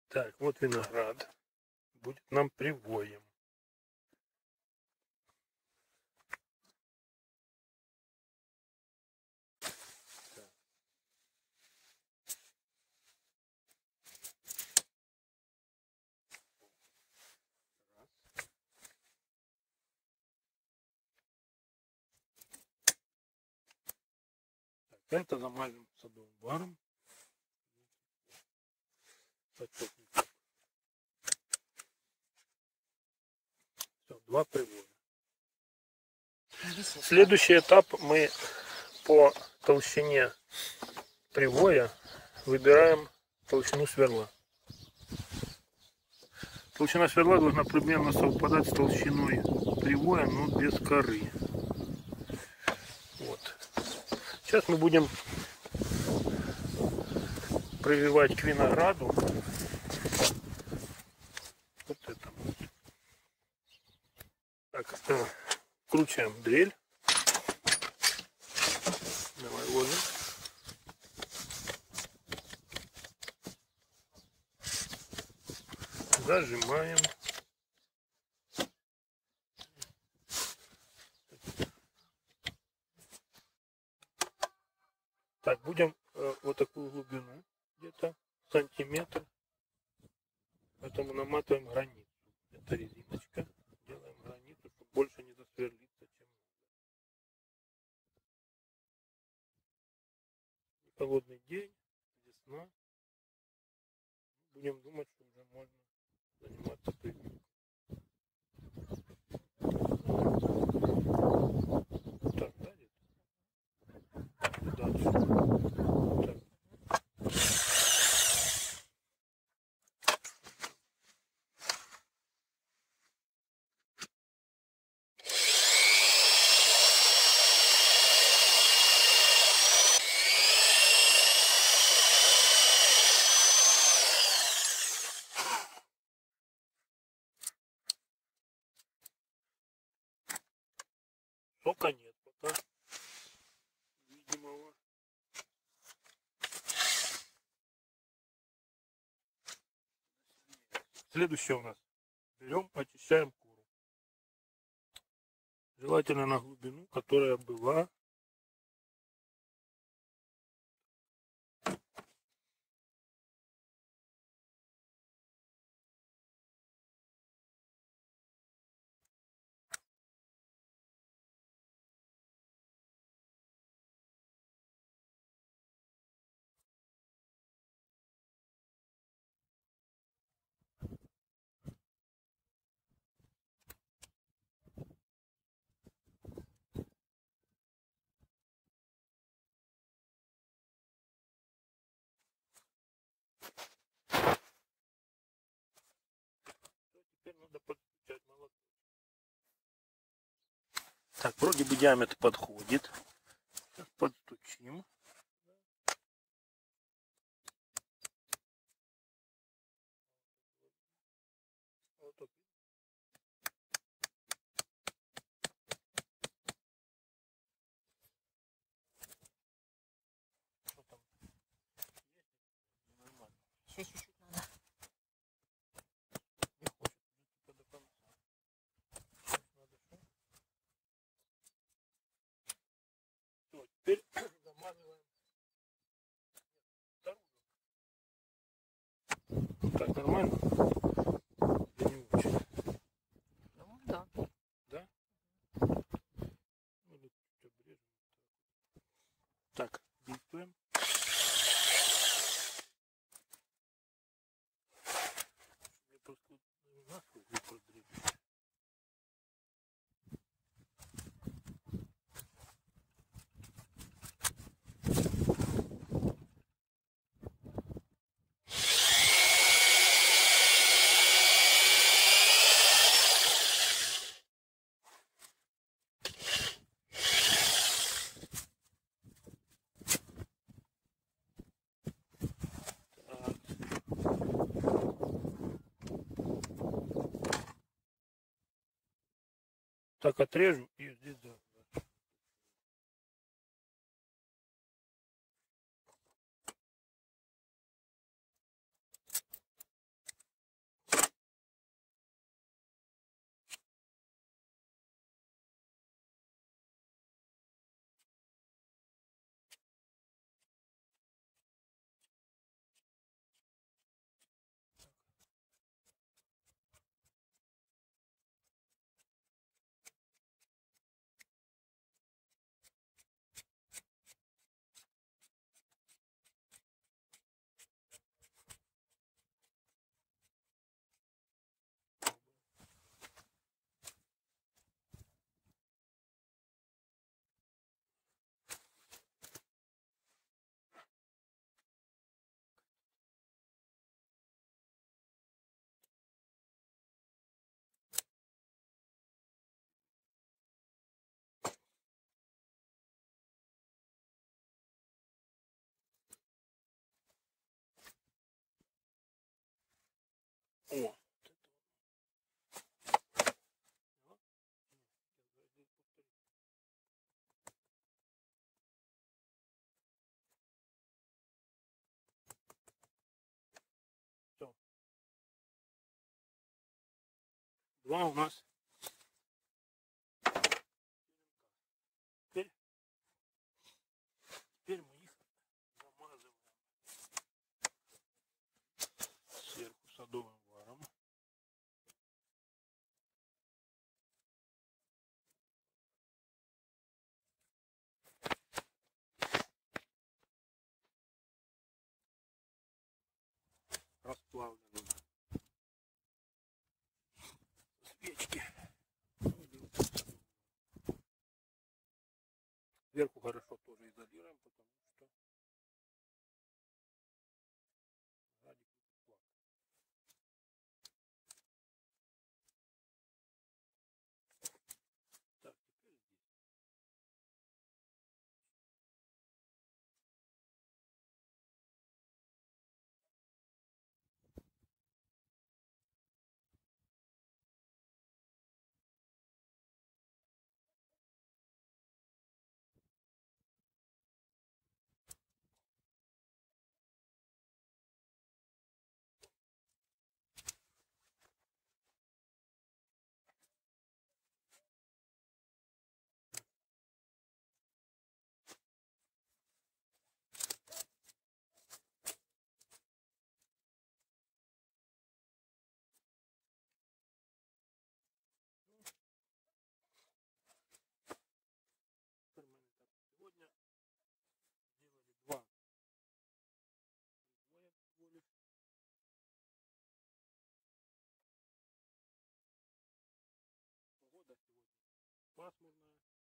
Так, вот виноград. Будет нам привоем. Так, это замажем садовым варом. Все, 2 привоя. Следующий этап мы по толщине привоя выбираем толщину сверла. Толщина сверла должна примерно совпадать с толщиной привоя, но без коры. Вот. Сейчас мы будем прививать к винограду. Вот это. Так, вкручиваем дрель. Давай ложим. Зажимаем. Так, будем вот такую глубину, где-то сантиметр. Поэтому наматываем границу. Это резиночка. Делаем границу, чтобы больше не засверлиться, чем холодный день, весна. Будем думать, что уже можно заниматься прививкой. Так, дальше. Так. Сока нет пока видимого. Следующее у нас. Берем, очищаем кору. Желательно на глубину, которая была. Теперь надо подключать молоток. Так, вроде бы диаметр подходит. Сейчас подстучим. Вот. Что там? Нормально. Еще чуть-чуть надо. Не хочет. До конца. Сейчас надо что? Все, теперь замазываем. Так, нормально? Я не очень. Ну да. Да? Ну, вот чуть обрежем. Так, действуем. Мне просто нахуй не продрезать. Так, отрежу и здесь да. Два у нас. Теперь мы их замазываем сверху садовым варом. Расплавленным. Свечки. Сверху хорошо тоже изолируем, потому что сзади будет плавно. Так, теперь здесь. Сегодня сделали два прибоя всего лишь. Погода сегодня пасмурная.